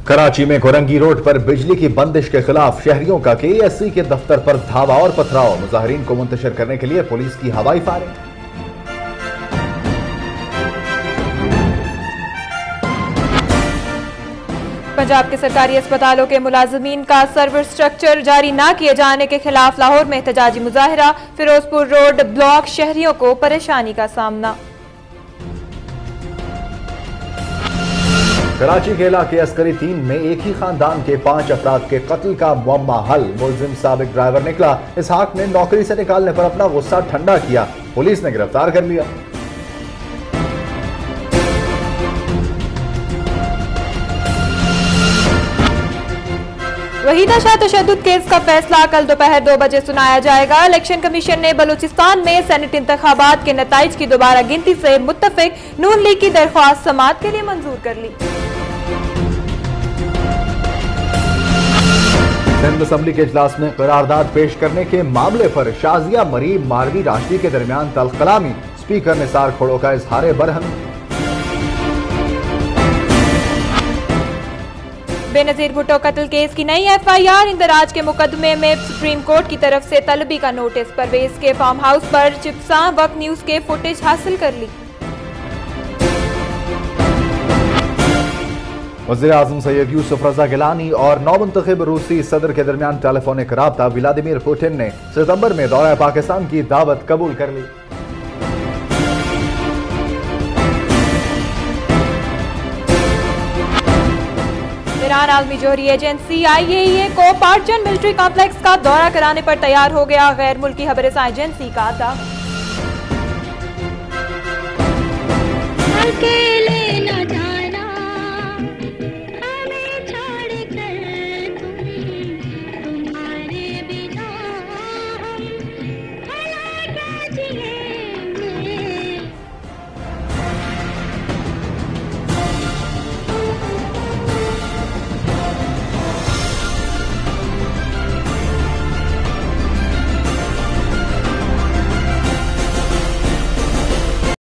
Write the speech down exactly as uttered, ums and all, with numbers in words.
कराची में कोरंगी रोड पर बिजली की बंदिश के खिलाफ शहरियों का के एस सी के दफ्तर पर धावा और पथराव। मुजाहिरीन को मुंतशिर करने के लिए पुलिस की हवाई फायरिंग। पंजाब के सरकारी अस्पतालों के मुलाजमीन का सर्वर स्ट्रक्चर जारी न किए जाने के खिलाफ लाहौर में एहतजाजी मुजाहिरा। फिरोजपुर रोड ब्लॉक शहरियों को परेशानी का सामना। कराची के इलाके अस्करी तीन में एक ही खानदान के पांच अफराद के कत्ल का मुअम्मा हल। मुलजिम साबिक ड्राइवर निकला। इसहाक ने नौकरी से निकालने पर अपना गुस्सा ठंडा किया। पुलिस ने गिरफ्तार कर लिया। वहीदा शाह तशद्दुद केस का फैसला कल दोपहर दो बजे सुनाया जाएगा। इलेक्शन कमीशन ने बलूचिस्तान में सेनेट इंतखाबात के नताइज की दोबारा गिनती से मुत्तफिक नून लीग की दरख्वास्त समाअत के लिए मंजूर कर ली। सिंध असम्बली के इजलास में करारदाद पेश करने के मामले पर शाजिया मरीम मारवी राशदी के दरमियान तल्ख कलामी। स्पीकर निसार खोड़ो का इजहार बरहमी। बेनजीर भुट्टो कत्ल केस की नई एफ आई आर। इंदराज के मुकदमे में सुप्रीम कोर्ट की तरफ से तलबी का नोटिस। परवेज के फार्म हाउस पर चिप्सा वक्त न्यूज के फुटेज हासिल कर ली। वज़ीर आज़म सैयद यूसुफ रजा गिलानी और नौमुंतखब रूसी सदर के दरमियान टेलीफोनिक राब्ता। व्लादिमीर पुतिन ने सितंबर में दौरा पाकिस्तान की दावत कबूल कर ली। ईरान आलमी जोहरी एजेंसी आई ए ई ए को पार्चन मिलिट्री कॉम्प्लेक्स का दौरा कराने पर तैयार हो गया। गैर मुल्की खबरसां एजेंसी का दावा।